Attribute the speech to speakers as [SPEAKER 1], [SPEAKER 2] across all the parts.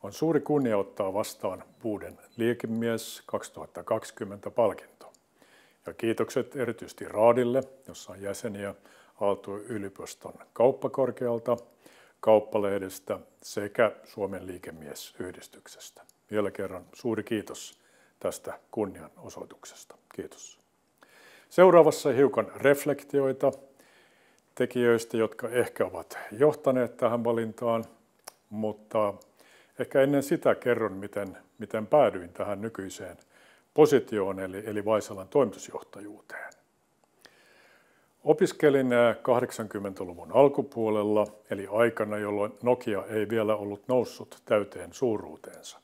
[SPEAKER 1] On suuri kunnia ottaa vastaan vuoden liikemies 2020 palkinto. Ja kiitokset erityisesti Raadille, jossa on jäseniä Aalto-yliopiston kauppakorkealta, Kauppalehdestä sekä Suomen liikemiesyhdistyksestä. Vielä kerran suuri kiitos tästä kunnianosoituksesta. Kiitos. Seuraavassa hiukan reflektioita tekijöistä, jotka ehkä ovat johtaneet tähän valintaan, mutta ehkä ennen sitä kerron, miten päädyin tähän nykyiseen positioon, eli Vaisalan toimitusjohtajuuteen. Opiskelin 80-luvun alkupuolella, eli aikana, jolloin Nokia ei vielä ollut noussut täyteen suuruuteensa.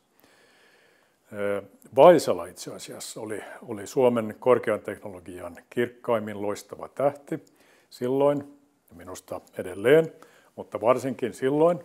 [SPEAKER 1] Vaisala itse asiassa oli Suomen korkean teknologian kirkkaimmin loistava tähti silloin, minusta edelleen, mutta varsinkin silloin.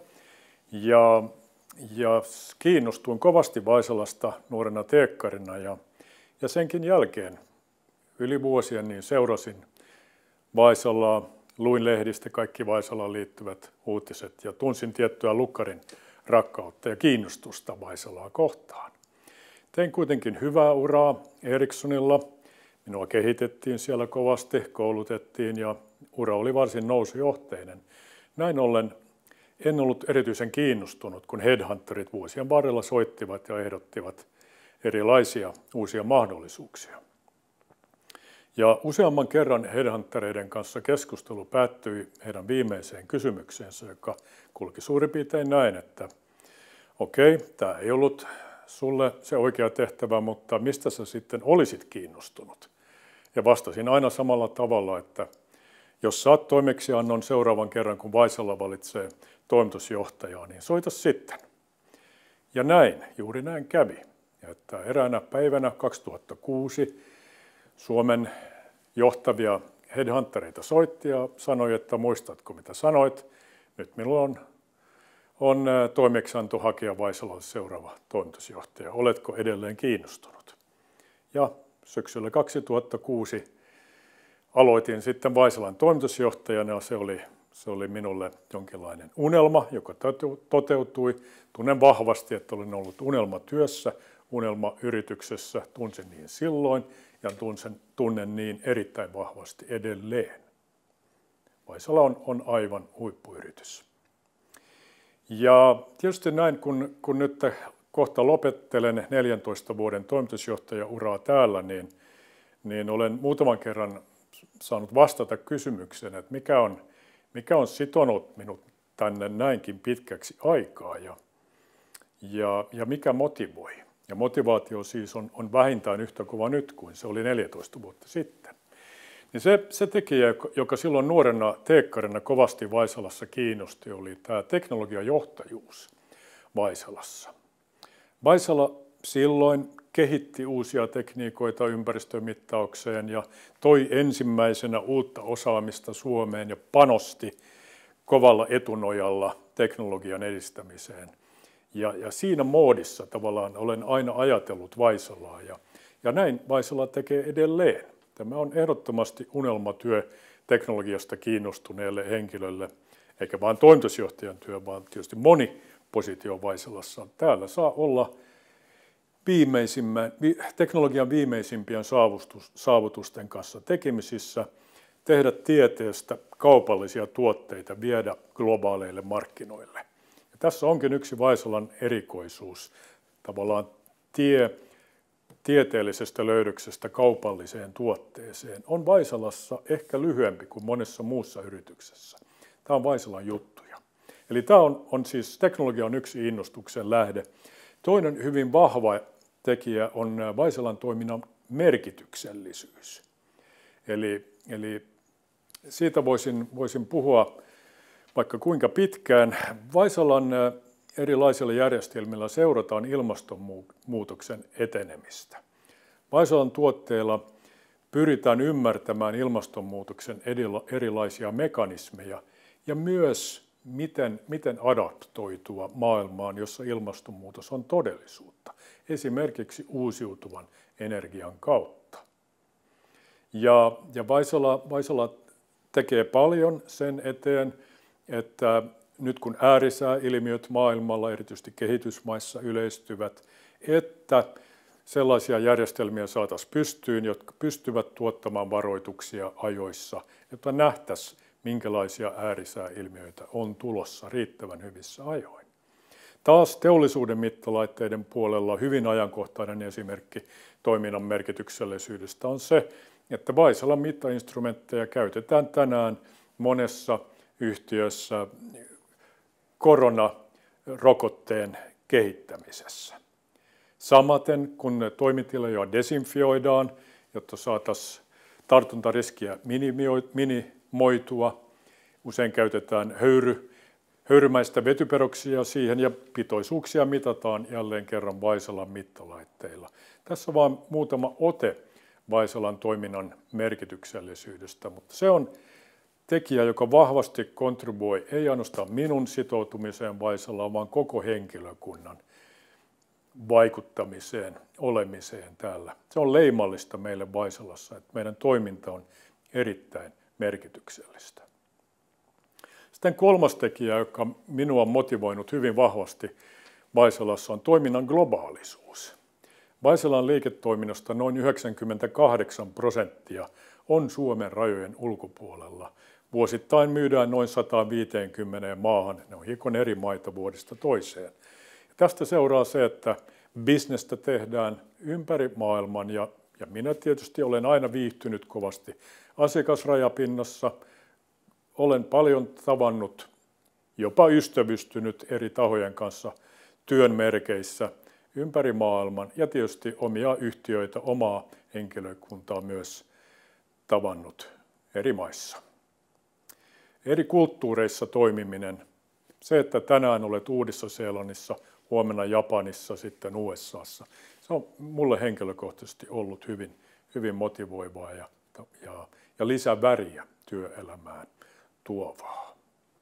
[SPEAKER 1] Ja kiinnostuin kovasti Vaisalasta nuorena teekkarina ja senkin jälkeen yli vuosien niin seurasin Vaisalaa, luin lehdistä kaikki Vaisalaan liittyvät uutiset ja tunsin tiettyä lukkarin rakkautta ja kiinnostusta Vaisalaa kohtaan. Tein kuitenkin hyvää uraa Ericssonilla. Minua kehitettiin siellä kovasti, koulutettiin ja ura oli varsin nousujohteinen. Näin ollen en ollut erityisen kiinnostunut, kun headhunterit vuosien varrella soittivat ja ehdottivat erilaisia uusia mahdollisuuksia. Ja useamman kerran headhuntereiden kanssa keskustelu päättyi heidän viimeiseen kysymykseensä, joka kulki suurin piirtein näin, että okei, tämä ei ollut sulle se oikea tehtävä, mutta mistä sä sitten olisit kiinnostunut? Ja vastasin aina samalla tavalla, että jos saat toimeksiannon seuraavan kerran, kun Vaisala valitsee toimitusjohtajaa, niin soita sitten. Ja näin, juuri näin kävi. Ja että eräänä päivänä 2006 Suomen johtavia headhuntereita soitti ja sanoi, että muistatko mitä sanoit, nyt minulla on toimeksianto hakea Vaisalalle seuraava toimitusjohtaja. Oletko edelleen kiinnostunut? Ja syksyllä 2006 aloitin sitten Vaisalan toimitusjohtajana ja se oli minulle jonkinlainen unelma, joka toteutui. Tunnen vahvasti, että olin ollut unelmatyössä, unelmayrityksessä, tunsin niin silloin ja tunnen niin erittäin vahvasti edelleen. Vaisala on aivan huippuyritys. Ja tietysti näin, kun nyt kohta lopettelen 14 vuoden toimitusjohtajauraa täällä, niin olen muutaman kerran saanut vastata kysymykseen, että mikä on sitonut minut tänne näinkin pitkäksi aikaa ja mikä motivoi. Ja motivaatio siis on vähintään yhtä kova nyt kuin se oli 14 vuotta sitten. Niin se tekijä, joka silloin nuorena teekkarina kovasti Vaisalassa kiinnosti, oli tämä teknologiajohtajuus Vaisalassa. Vaisala silloin kehitti uusia tekniikoita ympäristömittaukseen ja toi ensimmäisenä uutta osaamista Suomeen ja panosti kovalla etunojalla teknologian edistämiseen. Ja siinä moodissa tavallaan olen aina ajatellut Vaisalaa ja näin Vaisala tekee edelleen. Tämä on ehdottomasti unelmatyö teknologiasta kiinnostuneelle henkilölle, eikä vain toimitusjohtajan työ, vaan tietysti moni positio Vaisalassa. Täällä saa olla teknologian viimeisimpien saavutusten kanssa tekemisissä, tehdä tieteestä kaupallisia tuotteita, viedä globaaleille markkinoille. Ja tässä onkin yksi Vaisalan erikoisuus, tavallaan tieteellisestä löydöksestä kaupalliseen tuotteeseen on Vaisalassa ehkä lyhyempi kuin monessa muussa yrityksessä. Tämä on Vaisalan juttuja. Eli tämä on siis teknologia on yksi innostuksen lähde. Toinen hyvin vahva tekijä on Vaisalan toiminnan merkityksellisyys. Eli siitä voisin puhua vaikka kuinka pitkään. Vaisalan erilaisilla järjestelmillä seurataan ilmastonmuutoksen etenemistä. Vaisalan tuotteilla pyritään ymmärtämään ilmastonmuutoksen erilaisia mekanismeja ja myös miten adaptoitua maailmaan, jossa ilmastonmuutos on todellisuutta, esimerkiksi uusiutuvan energian kautta. Ja Vaisala tekee paljon sen eteen, että nyt kun äärisääilmiöt maailmalla, erityisesti kehitysmaissa yleistyvät, että sellaisia järjestelmiä saataisiin pystyyn, jotka pystyvät tuottamaan varoituksia ajoissa, jotta nähtäisiin, minkälaisia äärisääilmiöitä on tulossa riittävän hyvissä ajoin. Taas teollisuuden mittalaitteiden puolella hyvin ajankohtainen esimerkki toiminnan merkityksellisyydestä on se, että Vaisalan mittainstrumentteja käytetään tänään monessa yhtiössä koronarokotteen kehittämisessä. Samaten kun toimitiloja desinfioidaan, jotta saataisiin tartuntariskiä minimoitua, usein käytetään höyrymäistä vetyperoksia siihen ja pitoisuuksia mitataan jälleen kerran Vaisalan mittalaitteilla. Tässä vain muutama ote Vaisalan toiminnan merkityksellisyydestä, mutta se on tekijä, joka vahvasti kontribuoi ei ainoastaan minun sitoutumiseen Vaisalaan, vaan koko henkilökunnan vaikuttamiseen, olemiseen täällä. Se on leimallista meille Vaisalassa, että meidän toiminta on erittäin merkityksellistä. Sitten kolmas tekijä, joka minua on motivoinut hyvin vahvasti Vaisalassa, on toiminnan globaalisuus. Vaisalan liiketoiminnasta noin 98% on Suomen rajojen ulkopuolella. Vuosittain myydään noin 150 maahan, ne on hiukan eri maita vuodesta toiseen. Ja tästä seuraa se, että bisnestä tehdään ympäri maailman ja minä tietysti olen aina viihtynyt kovasti asiakasrajapinnassa. Olen paljon tavannut, jopa ystävystynyt eri tahojen kanssa työn merkeissä ympäri maailman ja tietysti omia yhtiöitä, omaa henkilökuntaa myös tavannut eri maissa. Eri kulttuureissa toimiminen, se että tänään olet Uudessa-Seelannissa, huomenna Japanissa, sitten USAssa, se on mulle henkilökohtaisesti ollut hyvin motivoivaa ja lisäväriä työelämään tuovaa.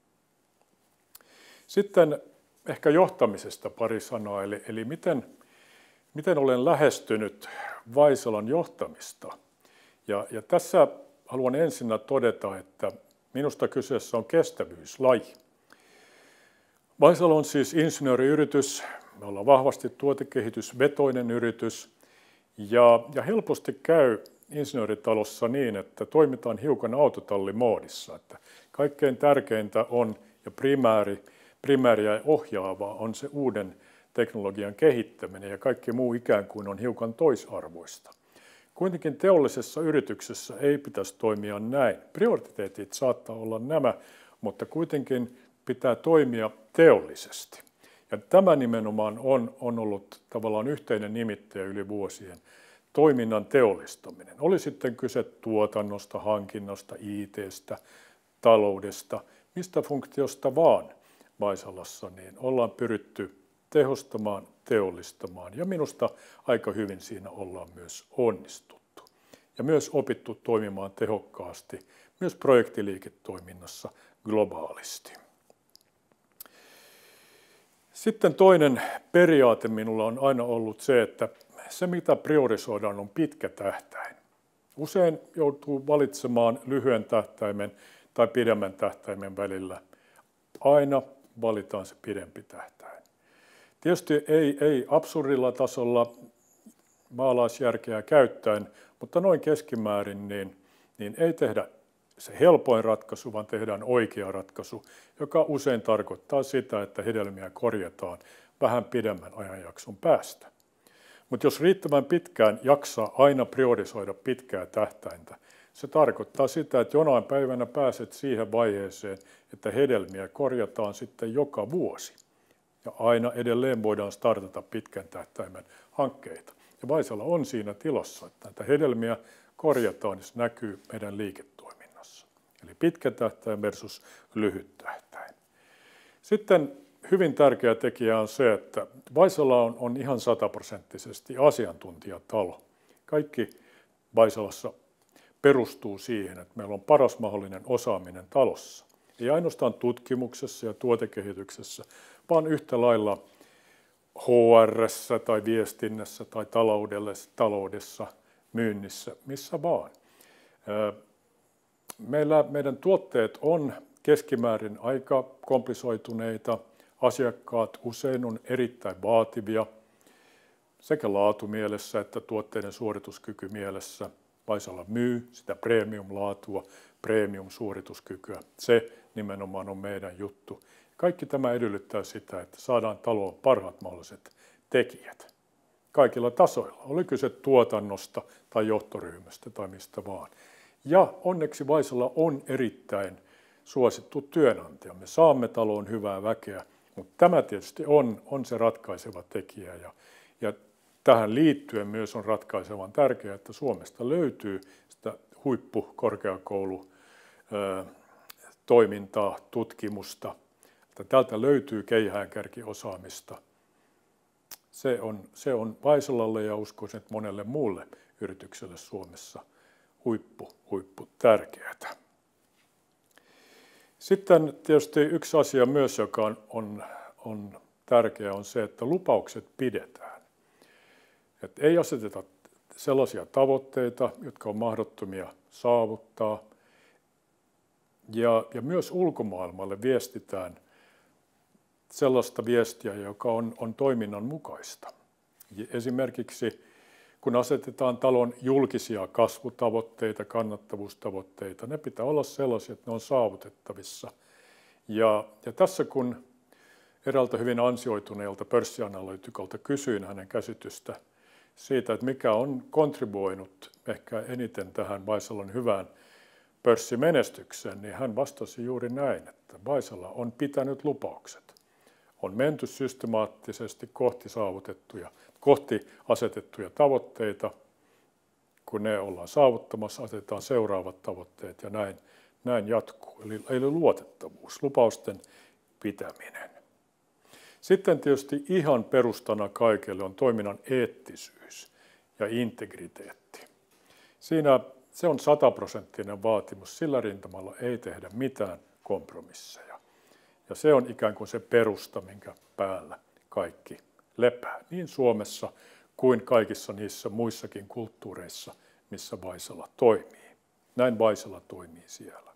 [SPEAKER 1] Sitten ehkä johtamisesta pari sanaa, eli miten olen lähestynyt Vaisalan johtamista. Ja tässä haluan ensinnä todeta, että minusta kyseessä on kestävyyslaji. Vaisala on siis insinööriyritys, me ollaan vahvasti tuotekehitysvetoinen yritys ja helposti käy insinööritalossa niin, että toimitaan hiukan autotallimoodissa. Että kaikkein tärkeintä on ja primääriä ja ohjaavaa on se uuden teknologian kehittäminen ja kaikki muu ikään kuin on hiukan toisarvoista. Kuitenkin teollisessa yrityksessä ei pitäisi toimia näin. Prioriteetit saattaa olla nämä, mutta kuitenkin pitää toimia teollisesti. Ja tämä nimenomaan on ollut tavallaan yhteinen nimittäjä yli vuosien. Toiminnan teollistaminen. Oli sitten kyse tuotannosta, hankinnasta, IT:stä, taloudesta, mistä funktiosta vaan Vaisalassa, niin ollaan pyritty tehostamaan, teollistamaan ja minusta aika hyvin siinä ollaan myös onnistuttu. Ja myös opittu toimimaan tehokkaasti, myös projektiliiketoiminnassa globaalisti. Sitten toinen periaate minulla on aina ollut se, että se mitä priorisoidaan on pitkä tähtäin. Usein joutuu valitsemaan lyhyen tähtäimen tai pidemmän tähtäimen välillä. Aina valitaan se pidempi tähtäin. Tietysti ei absurdilla tasolla maalaisjärkeä käyttäen, mutta noin keskimäärin niin ei tehdä se helpoin ratkaisu, vaan tehdään oikea ratkaisu, joka usein tarkoittaa sitä, että hedelmiä korjataan vähän pidemmän ajanjakson päästä. Mutta jos riittävän pitkään jaksaa aina priorisoida pitkää tähtäintä, se tarkoittaa sitä, että jonain päivänä pääset siihen vaiheeseen, että hedelmiä korjataan sitten joka vuosi. Ja aina edelleen voidaan startata pitkän tähtäimen hankkeita. Ja Vaisala on siinä tilassa, että näitä hedelmiä korjataan, niin se näkyy meidän liiketoiminnassa. Eli pitkä tähtäin versus lyhyt tähtäin. Sitten hyvin tärkeä tekijä on se, että Vaisala on ihan 100% asiantuntijatalo. Kaikki Vaisalassa perustuu siihen, että meillä on paras mahdollinen osaaminen talossa. Ei ainoastaan tutkimuksessa ja tuotekehityksessä, vaan yhtä lailla HR:ssä tai viestinnässä tai taloudessa, myynnissä, missä vaan. Meidän tuotteet on keskimäärin aika komplisoituneita. Asiakkaat usein on erittäin vaativia sekä laatumielessä että tuotteiden suorituskyky mielessä. Vaisala myy sitä premium-laatua, premium-suorituskykyä. Se nimenomaan on meidän juttu. Kaikki tämä edellyttää sitä, että saadaan taloon parhaat mahdolliset tekijät kaikilla tasoilla. Oli kyse tuotannosta tai johtoryhmästä tai mistä vaan. Ja onneksi Vaisala on erittäin suosittu työnantaja. Me saamme taloon hyvää väkeä, mutta tämä tietysti on se ratkaiseva tekijä. Ja tähän liittyen myös on ratkaisevan tärkeää, että Suomesta löytyy sitä huippukorkeakoulutoimintaa, tutkimusta. Että täältä löytyy keihäänkärkiosaamista. Se on Vaisalalle ja uskoisin, että monelle muulle yritykselle Suomessa huippu tärkeää. Sitten tietysti yksi asia myös, joka on tärkeä, on se, että lupaukset pidetään. Että ei aseteta sellaisia tavoitteita, jotka on mahdottomia saavuttaa. Ja myös ulkomaailmalle viestitään sellaista viestiä, joka on toiminnan mukaista. Esimerkiksi kun asetetaan talon julkisia kasvutavoitteita, kannattavuustavoitteita, ne pitää olla sellaisia, että ne on saavutettavissa. Ja tässä kun eräältä hyvin ansioituneelta pörssianalyytikolta kysyin hänen käsitystä siitä, että mikä on kontribuoinut ehkä eniten tähän Vaisalan hyvään pörssimenestykseen, niin hän vastasi juuri näin, että Vaisala on pitänyt lupaukset. On menty systemaattisesti kohti asetettuja tavoitteita. Kun ne ollaan saavuttamassa, asetetaan seuraavat tavoitteet ja näin jatkuu. Eli luotettavuus, lupausten pitäminen. Sitten tietysti ihan perustana kaikelle on toiminnan eettisyys ja integriteetti. Siinä se on 100% vaatimus. Sillä rintamalla ei tehdä mitään kompromisseja. Ja se on ikään kuin se perusta, minkä päällä kaikki lepää. Niin Suomessa kuin kaikissa niissä muissakin kulttuureissa, missä Vaisala toimii. Näin Vaisala toimii siellä.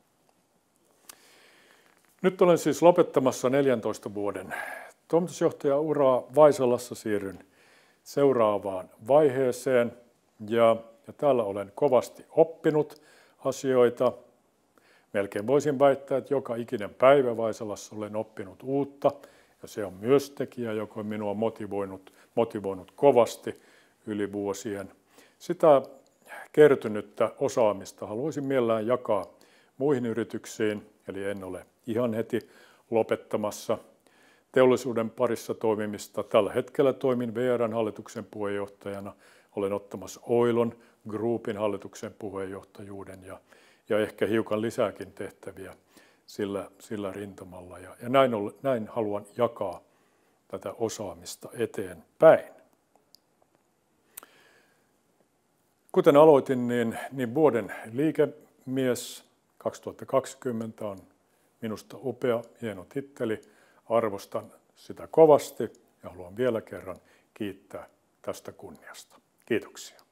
[SPEAKER 1] Nyt olen siis lopettamassa 14 vuoden toimitusjohtajauraa Vaisalassa. Siirryn seuraavaan vaiheeseen ja täällä olen kovasti oppinut asioita. Melkein voisin väittää, että joka ikinen päivä Vaisalassa olen oppinut uutta ja se on myös tekijä, joka on minua motivoinut kovasti yli vuosien. Sitä kertynyttä osaamista haluaisin mielellään jakaa muihin yrityksiin, eli en ole ihan heti lopettamassa teollisuuden parissa toimimista. Tällä hetkellä toimin VR:n hallituksen puheenjohtajana. Olen ottamassa Oilon Groupin hallituksen puheenjohtajuuden ja ehkä hiukan lisääkin tehtäviä sillä rintamalla. Ja näin haluan jakaa tätä osaamista eteenpäin. Kuten aloitin, niin vuoden liikemies 2020 on minusta upea, hieno titteli. Arvostan sitä kovasti ja haluan vielä kerran kiittää tästä kunniasta. Kiitoksia.